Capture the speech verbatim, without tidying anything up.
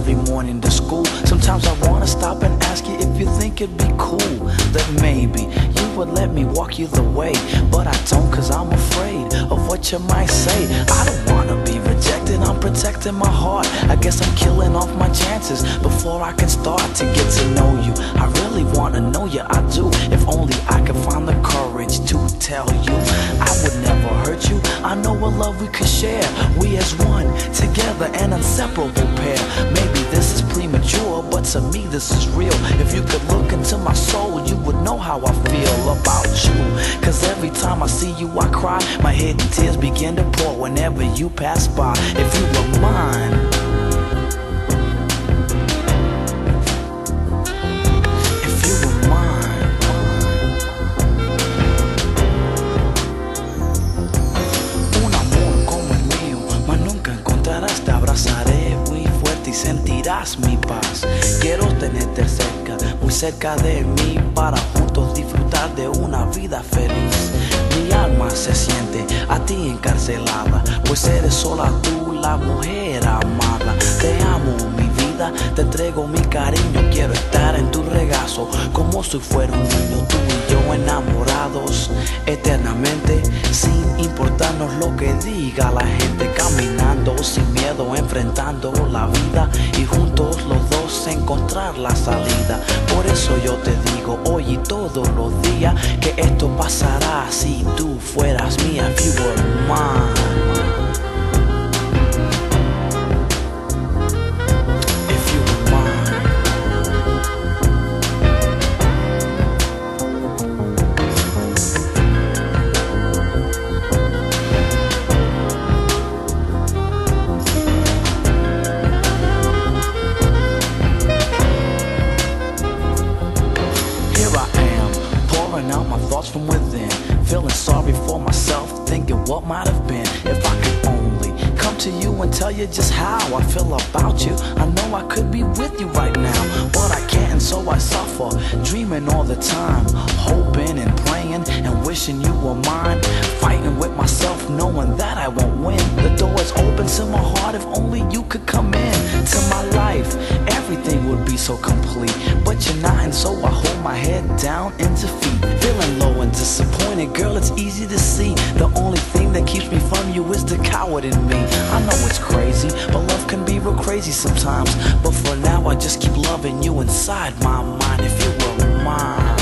every morning to school. Sometimes I wanna stop and ask you if you think it'd be cool that maybe you would let me walk you the way. But I don't, cause I'm afraid of what you might say. I don't wanna be rejected, I'm protecting my heart. I guess I'm killing off my chances before I can start to get to know you. I really wanna know you, I do. If only I could find the courage to tell you I would never hurt you. I know a love we could share, we as one, together an inseparable pair. Maybe this is premature, but to me this is real. If you could look into my soul, you would know how I feel about you. Cause every time I see you I cry, my hidden tears begin to pour whenever you pass by. If you were mine, if you were mine, un amor como el mío, mas nunca encontrarás. Te abrazaré muy fuerte y sentirás mi paz. Quiero tenerte cerca, muy cerca de mí, para juntos disfrutar de una vida feliz. Mi alma se siente a ti encarcelada, pues eres sola tú la mujer amada. Te amo mi vida, te entrego mi cariño. Quiero estar en tu regazo como si fuera un niño. Tú y yo enamorados eternamente, sin importarnos lo que diga la gente. Caminando sin miedo, enfrentando la vida, y juntos los dos encontrar la salida. Por eso yo te digo hoy y todos los días que esto pasará si tú fueras mía. If you were mine, if you were mine. Here I am, pouring out my thoughts from within, feeling sorry for myself, thinking what might have been. If I could only come to you and tell you just how I feel about you. I know I could be with you right now, but I can't, and so I suffer, dreaming all the time, hoping and praying and wishing you were mine. Fighting with myself, knowing that I won't win. The door is open to my heart, if only you could come in to my life. Everything would be so complete, but you're not, and so I hold my head down in defeat. Feeling low and disappointed, girl, it's easy to see. The only thing that keeps me from you is the coward in me. I know it's crazy, but love can be real crazy sometimes. But for now I just keep loving you inside my mind. If you were mine.